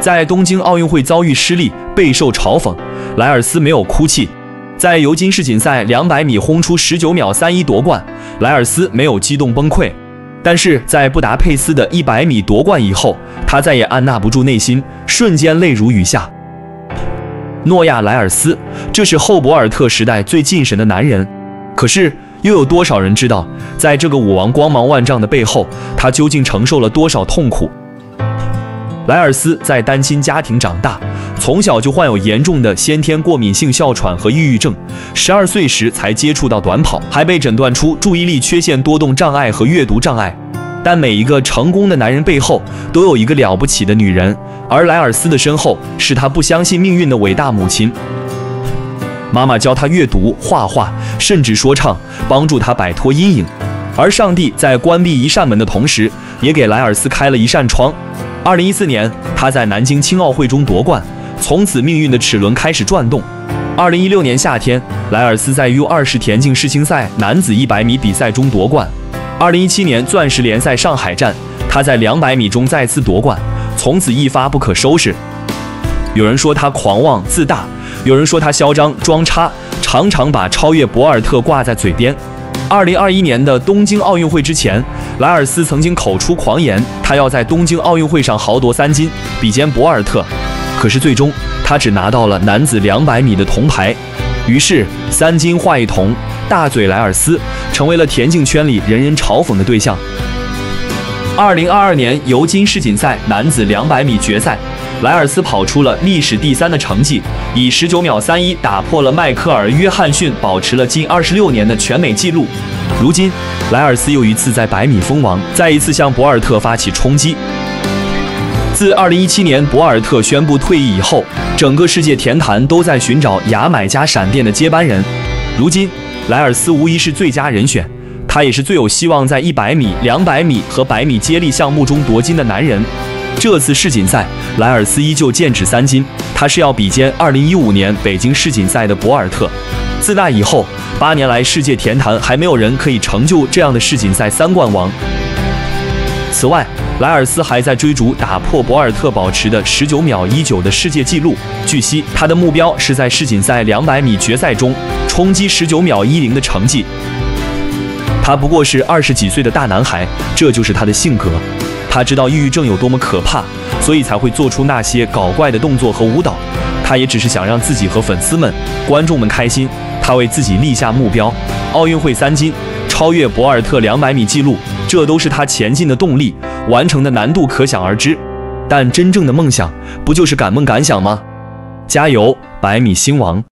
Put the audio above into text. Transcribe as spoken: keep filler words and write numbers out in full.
在东京奥运会遭遇失利，备受嘲讽，莱尔斯没有哭泣。在尤金世锦赛两百米轰出十九秒三一夺冠，莱尔斯没有激动崩溃。但是在布达佩斯的一百米夺冠以后，他再也按捺不住内心，瞬间泪如雨下。诺亚·莱尔斯，这是后博尔特时代最精神的男人。可是，又有多少人知道，在这个舞王光芒万丈的背后，他究竟承受了多少痛苦？莱尔斯在单亲家庭长大，从小就患有严重的先天过敏性哮喘和抑郁症。十二岁时才接触到短跑，还被诊断出注意力缺陷多动障碍和阅读障碍。但每一个成功的男人背后都有一个了不起的女人，而莱尔斯的身后是他不相信命运的伟大母亲。妈妈教他阅读、画画，甚至说唱，帮助他摆脱阴影。而上帝在关闭一扇门的同时，也给莱尔斯开了一扇窗。二零一四年，他在南京青奥会中夺冠，从此命运的齿轮开始转动。二零一六年夏天，莱尔斯在 U 二十 田径世青赛男子一百米比赛中夺冠。二零一七年钻石联赛上海站，他在两百米中再次夺冠，从此一发不可收拾。有人说他狂妄自大，有人说他嚣张装叉，常常把超越博尔特挂在嘴边。二零二一年的东京奥运会之前，莱尔斯曾经口出狂言，他要在东京奥运会上豪夺三金，比肩博尔特。可是最终他只拿到了男子两百米的铜牌。于是三金化一铜，大嘴莱尔斯成为了田径圈里人人嘲讽的对象。二零二二年尤金世锦赛男子两百米决赛，莱尔斯跑出了历史第三的成绩，以十九秒三一打破了迈克尔·约翰逊保持了近二十六年的全美纪录。如今，莱尔斯又一次在百米封王，再一次向博尔特发起冲击。自二零一七年博尔特宣布退役以后，整个世界田坛都在寻找牙买加闪电的接班人。如今，莱尔斯无疑是最佳人选，他也是最有希望在一百米、两百米和百米接力项目中夺金的男人。这次世锦赛，莱尔斯依旧剑指三金，他是要比肩二零一五年北京世锦赛的博尔特。自那以后，八年来世界田坛还没有人可以成就这样的世锦赛三冠王。此外，莱尔斯还在追逐打破博尔特保持的十九秒一九的世界纪录。据悉，他的目标是在世锦赛两百米决赛中冲击十九秒一零的成绩。他不过是二十几岁的大男孩，这就是他的性格。他知道抑郁症有多么可怕，所以才会做出那些搞怪的动作和舞蹈。他也只是想让自己和粉丝们、观众们开心。他为自己立下目标：奥运会三金，超越博尔特两百米纪录，这都是他前进的动力。完成的难度可想而知，但真正的梦想不就是敢梦敢想吗？加油，百米星王！